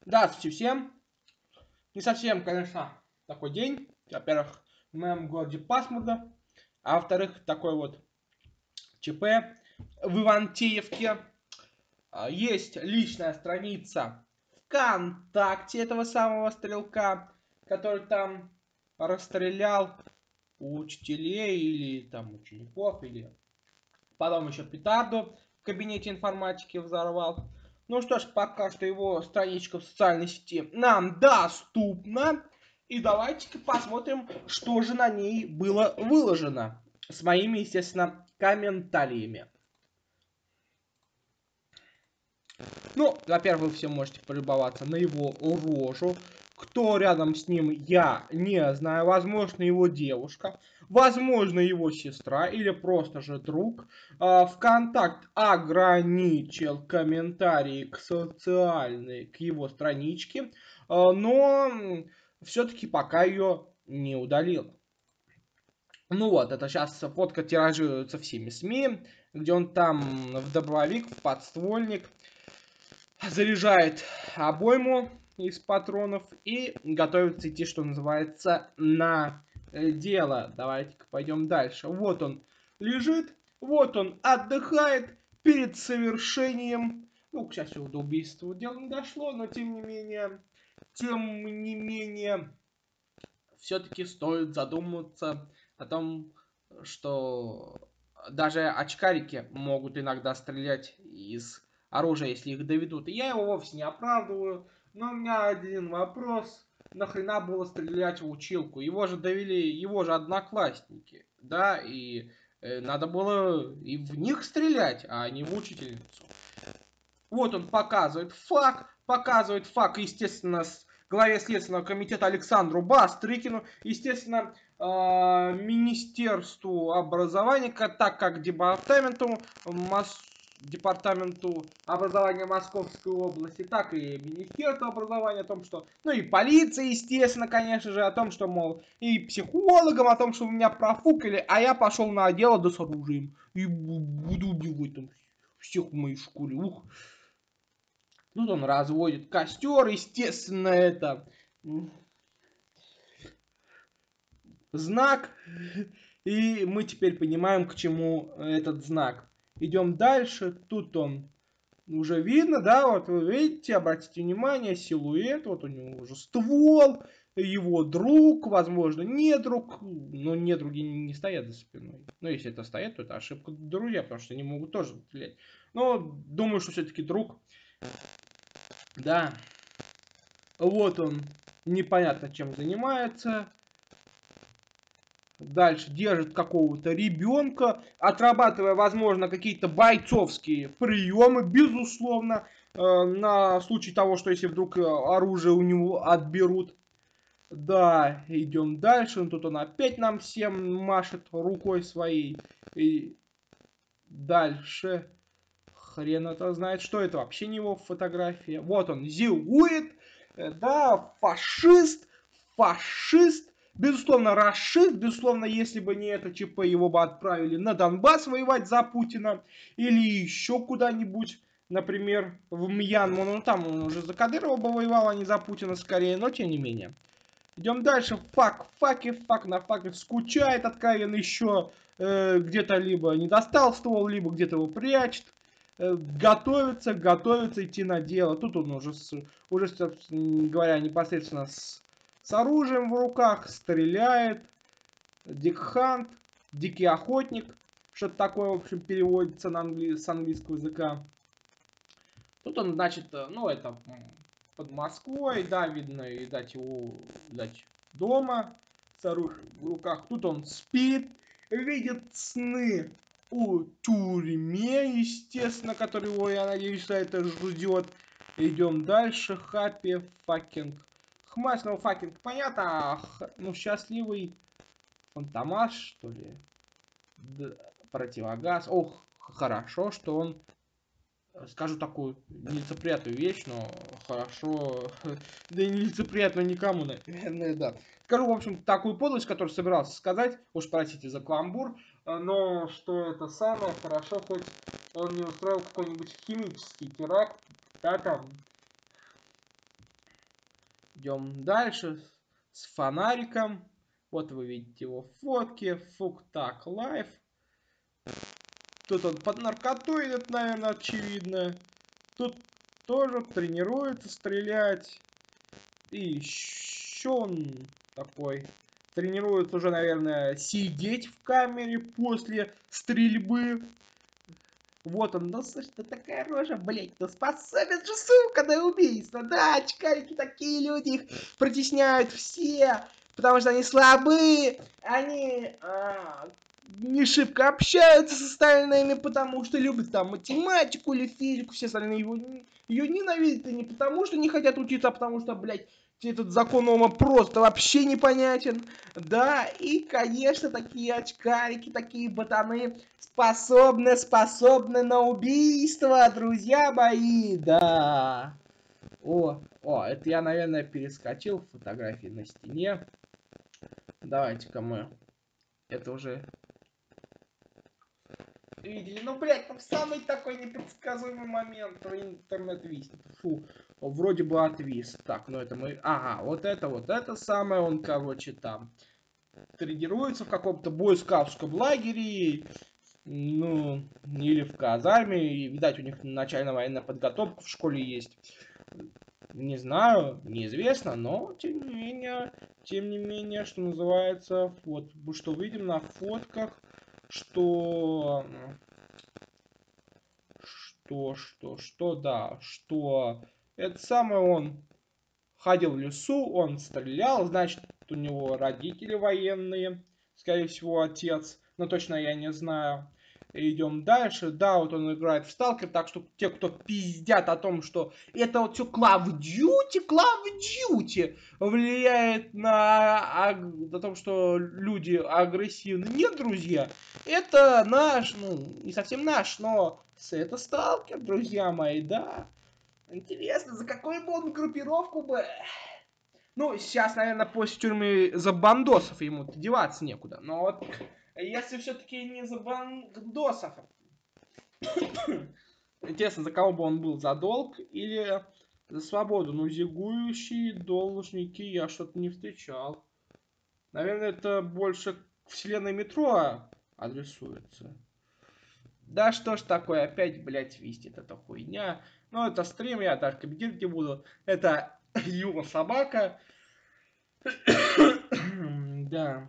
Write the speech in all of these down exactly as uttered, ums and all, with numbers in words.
Здравствуйте всем. Не совсем, конечно, такой день. Во-первых, в моем городе пасмурно. А во-вторых, такой вот ЧП в Ивантеевке. А, Есть личная страница ВКонтакте этого самого стрелка, который там расстрелял учителей или там учеников, или потом еще петарду в кабинете информатики взорвал. Ну что ж, пока что его страничка в социальной сети нам доступна. И давайте-ка посмотрим, что же на ней было выложено. С моими, естественно, комментариями. Ну, во-первых, вы все можете полюбоваться на его рожу. Кто рядом с ним, я не знаю. Возможно, его девушка. Возможно, его сестра или просто же друг. ВКонтакт ограничил комментарии к социальной, к его страничке. Но все-таки пока ее не удалил. Ну вот, это сейчас фотка тиражируется всеми СМИ, где он там в дробовик, в подствольник заряжает обойму из патронов и готовится идти, что называется, на дело. Давайте-ка пойдем дальше. Вот он лежит, вот он отдыхает перед совершением. Ну, к счастью, до убийства дело не дошло, но тем не менее, тем не менее, все-таки стоит задуматься о том, что даже очкарики могут иногда стрелять из оружия, если их доведут. И я его вовсе не оправдываю, но у меня один вопрос. Нахрена было стрелять в училку? Его же довели, его же одноклассники, да, и э, надо было и в них стрелять, а не в учительницу. Вот он показывает факт, показывает факт, естественно, с главе Следственного комитета Александру Бастрыкину, естественно, э, Министерству образования, так как департаменту, Мос... департаменту образования Московской области, так и Министерству образования о том, что, ну и полиция, естественно, конечно же, о том, что, мол, и психологам о том, что вы меня профукали, а я пошел на дело да с оружием и буду убивать там всех в моей школе. Ух. Тут он разводит костер, естественно, это знак. И мы теперь понимаем, к чему этот знак. Идем дальше. Тут он уже видно, да, вот вы видите, обратите внимание, силуэт, вот у него уже ствол, его друг, возможно, не друг, но не други не стоят за спиной. Но если это стоят, то это ошибка друзья, потому что они могут тоже стрелять. Но думаю, что все-таки друг. Да. Вот он, непонятно чем занимается. Дальше держит какого-то ребенка, отрабатывая, возможно, какие-то бойцовские приемы, безусловно, э, на случай того, что если вдруг оружие у него отберут. Да, идем дальше. Тут он опять нам всем машет рукой своей. И дальше. Хрен это знает, что это вообще не его фотография. Вот он зиует. Да, фашист, фашист, безусловно, расист, безусловно, если бы не это ЧП, его бы отправили на Донбасс воевать за Путина или еще куда-нибудь, например, в Мьянму, ну там он уже за Кадырова бы воевал, а не за Путина скорее, но тем не менее. Идем дальше, фак, факи, фак на факе, скучает откровенно еще, э, где-то либо не достал ствол, либо где-то его прячет. Готовится, готовится идти на дело. Тут он уже, с, уже собственно говоря, непосредственно с, с оружием в руках, стреляет. Дикхант, дикий охотник, что-то такое, в общем, переводится на англи... с английского языка. Тут он, значит, ну, это под Москвой, да, видно, и дать его, дать дома с оружием в руках. Тут он спит, видит сны о тюрьме, естественно, который его, я надеюсь, что это ждет. Идем дальше. Happy fucking хмась, ну fucking понятно, а, ну счастливый фантомас, что ли? Да, противогаз. Ох, хорошо, что он, скажу такую нелицеприятную вещь, но хорошо, да и нелицеприятную никому, наверное, да. Скажу, в общем, такую подлость, которую собирался сказать, уж простите за каламбур, но что это самое хорошо, хоть он не устроил какой-нибудь химический теракт, да, там, Идем дальше с фонариком. Вот вы видите его фотки. Фуктак Лайф. Тут он под наркотой идет, наверное, очевидно. Тут тоже тренируется стрелять. И еще он такой тренируется уже, наверное, сидеть в камере после стрельбы. Вот он, ну слушай, да такая рожа, блять, ну способен же, сука, на убийство. Да, очкарики такие люди, их притесняют все, потому что они слабые, они а, не шибко общаются с остальными, потому что любят там математику или физику, все остальные его, ее ненавидят, и не потому что не хотят учиться, а потому что, блядь, этот закон Ома просто вообще непонятен. Да, и, конечно, такие очкарики, такие ботаны способны, способны на убийство, друзья мои, да. О, о, это я, наверное, перескочил фотографии на стене. Давайте-ка мы это уже видели. Ну, блядь, там самый такой непредсказуемый момент. Интернет виснет. Фу, вроде бы отвис. Так, ну это мы... Ага, вот это вот, это самое он, короче, там тренируется в каком-то бойскаутском лагере. Ну, или в казарме. И, видать, у них начальная военная подготовка в школе есть. Не знаю, неизвестно, но, тем не менее, тем не менее, что называется, вот, что видим на фотках, что, что, что, что, да, что это самое он ходил в лесу, он стрелял, значит, у него родители военные, скорее всего, отец, но точно я не знаю. Идем дальше. Да, вот он играет в Сталкер, так что те, кто пиздят о том, что это вот все Call of Duty, Call of Duty влияет на, на том, что люди агрессивны. Нет, друзья, это наш, ну, не совсем наш, но это Сталкер, друзья мои, да. Интересно, за какую бы он группировку бы... Ну, сейчас, наверное, после тюрьмы за бандосов ему деваться некуда. Но вот если все-таки не за бандосов... Интересно, за кого бы он был? За долг или за свободу? Ну, зигующие должники я что-то не встречал. Наверное, это больше к вселенной метро адресуется. Да что ж такое, опять, блядь, вистит эта хуйня. Ну, это стрим, я даже комментировать не буду. Это Юра Собака. Да.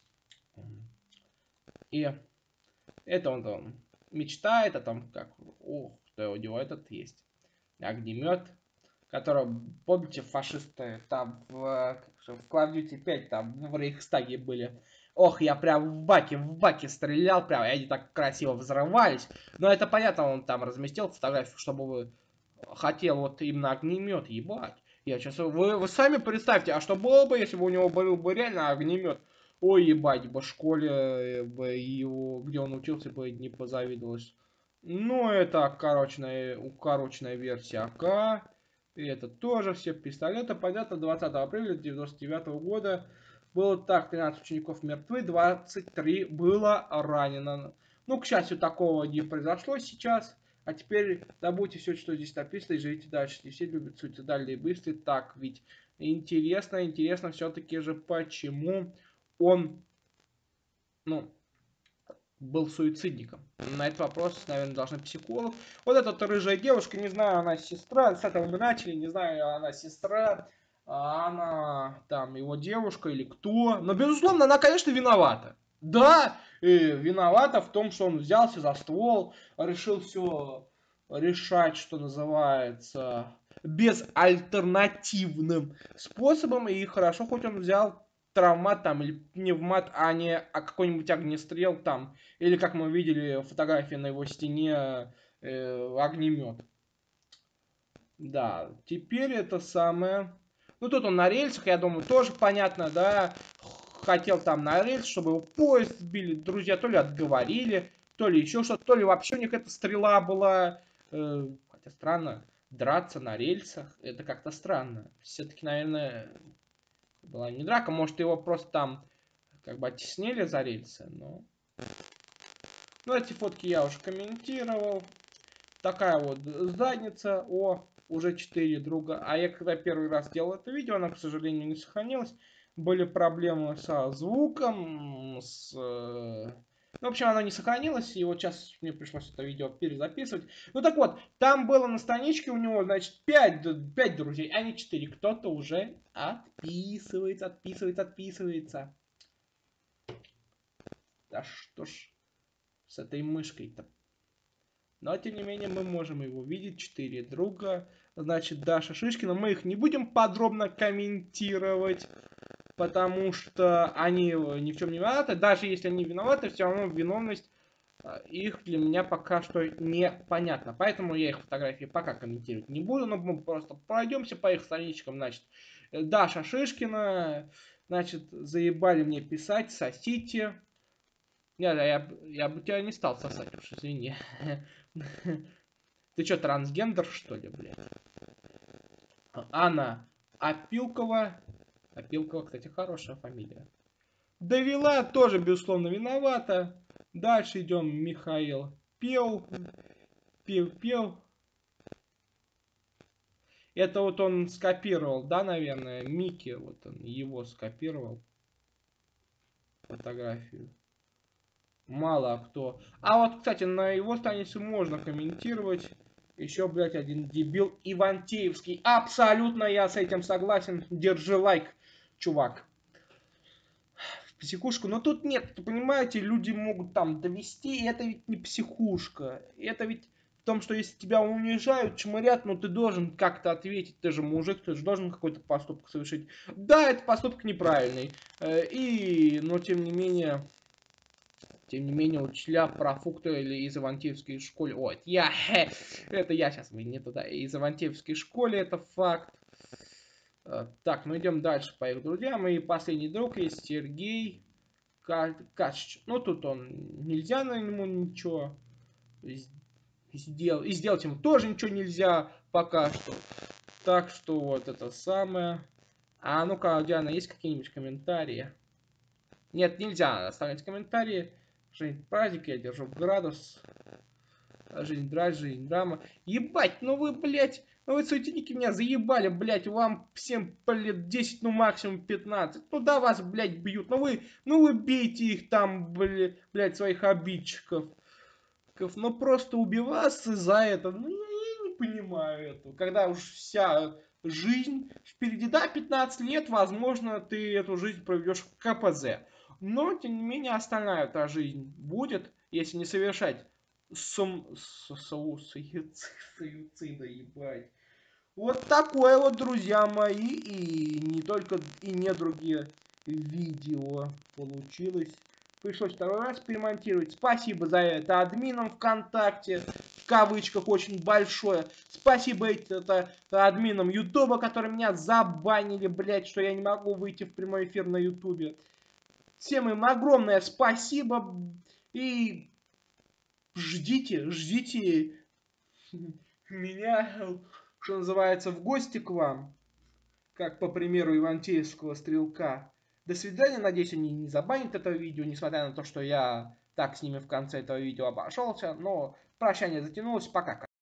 И это он там мечтает о том, как, ух, что у него этот есть огнемет, которого, помните, фашисты там в, в Call of Duty пять там в Рейхстаге были. Ох, я прям в баке, в баке стрелял, прям, и они так красиво взрывались. Но это понятно, он там разместил фотографию, чтобы вы хотел вот именно огнемет, ебать. Я сейчас, вы, вы сами представьте, а что было бы, если бы у него был бы реально огнемет? Ой, ебать, бы школе, бы его, где он учился, бы не позавидовалось. Ну, это укороченная, укороченная версия АК. И это тоже все пистолеты. Понятно, двадцатого апреля девяносто девятого года было так, тринадцать учеников мертвы, двадцать три было ранено. Ну, к счастью, такого не произошло сейчас. А теперь добудьте все, что здесь написано, и живите дальше. Не все любят суицидальные мысли. Так, ведь интересно, интересно все-таки же, почему он, ну, был суицидником. На этот вопрос, наверное, должны психолог. Вот эта вот рыжая девушка, не знаю, она сестра, с этого мы начали, не знаю, она сестра, она там его девушка или кто. Но, безусловно, она, конечно, виновата. Да, виновата в том, что он взялся за ствол, решил все решать, что называется, безальтернативным способом. И хорошо, хоть он взял травмат там, или пневмат, а не а какой-нибудь огнестрел там. Или, как мы видели фотографии на его стене, э, огнемет. Да, теперь это самое... Ну, тут он на рельсах, я думаю, тоже понятно, да. Хотел там на рельс, чтобы его поезд сбили. Друзья то ли отговорили, то ли еще что-то, то ли вообще у них эта стрела была. Э, хотя странно, драться на рельсах, это как-то странно. Все-таки, наверное, была не драка, может его просто там как бы оттеснили за рельсы, но... Ну, эти фотки я уже комментировал. Такая вот задница. О, уже четыре друга. А я когда первый раз делал это видео, оно, к сожалению, не сохранилось. Были проблемы со звуком, с... Ну, в общем, оно не сохранилось, и вот сейчас мне пришлось это видео перезаписывать. Ну так вот, там было на страничке у него, значит, пять, пять друзей, а не четыре. Кто-то уже отписывается, отписывается, отписывается. Да что ж с этой мышкой-то. Но, тем не менее, мы можем его видеть. Четыре друга. Значит, Даша Шишкина. Мы их не будем подробно комментировать, потому что они ни в чем не виноваты. Даже если они виноваты, все равно виновность их для меня пока что непонятна. Поэтому я их фотографии пока комментировать не буду. Но мы просто пройдемся по их страничкам. Значит, Даша Шишкина. Значит, заебали мне писать, сосите. Нет, я, я бы тебя не стал сосать, уж извини. Ты что, трансгендер, что ли, блядь? Анна Опилкова. Опилкова, кстати, хорошая фамилия. Довела, тоже, безусловно, виновата. Дальше идем. Михаил Пел. Пел, Пел. Это вот он скопировал, да, наверное? Микки, вот он его скопировал. Фотографию. Мало кто. А вот, кстати, на его странице можно комментировать. Еще, блядь, один дебил Ивантеевский. Абсолютно я с этим согласен. Держи лайк, чувак. В психушку. Но тут нет, понимаете, люди могут там довести. И это ведь не психушка. Это ведь в том, что если тебя унижают, чморят, ну ты должен как-то ответить. Ты же мужик, ты же должен какой-то поступок совершить. Да, это поступок неправильный. И, но тем не менее... Тем не менее, учителя профуктывали из Ивантеевской школы. Ой, я, это я сейчас не туда. Из Ивантеевской школы, это факт. Так, мы идем дальше по их друзьям. И последний друг есть Сергей Качич. Ну, тут он, нельзя на нему ничего сделать. И сделать ему тоже ничего нельзя пока что. Так что вот это самое. А ну-ка, Диана, есть какие-нибудь комментарии? Нет, нельзя оставлять комментарии. Жизнь праздник, я держу градус. Жизнь драть, жизнь драма. Ебать, ну вы, блядь, ну вы суетники меня заебали, блядь, вам всем, блядь, десять, ну максимум пятнадцать. Ну да, вас, блядь, бьют, ну вы, ну вы бейте их там, блядь, блядь, своих обидчиков. Ну просто убиваться за это, ну я не понимаю этого. Когда уж вся жизнь впереди, да, пятнадцать лет, возможно, ты эту жизнь проведешь в ка пэ зэ. Но, тем не менее, остальная эта жизнь будет, если не совершать сум... суицида, ебать. Вот такое вот, друзья мои, и не только, и не другие видео получилось. Пришлось второй раз перемонтировать. Спасибо за это админам ВКонтакте, в кавычках очень большое. Спасибо это админам Ютуба, которые меня забанили, блять, что я не могу выйти в прямой эфир на Ютубе. Всем им огромное спасибо. И ждите, ждите меня, что называется, в гости к вам. Как по примеру Ивантеевского стрелка. До свидания. Надеюсь, они не забанят это видео, несмотря на то, что я так с ними в конце этого видео обошелся. Но прощание затянулось. Пока.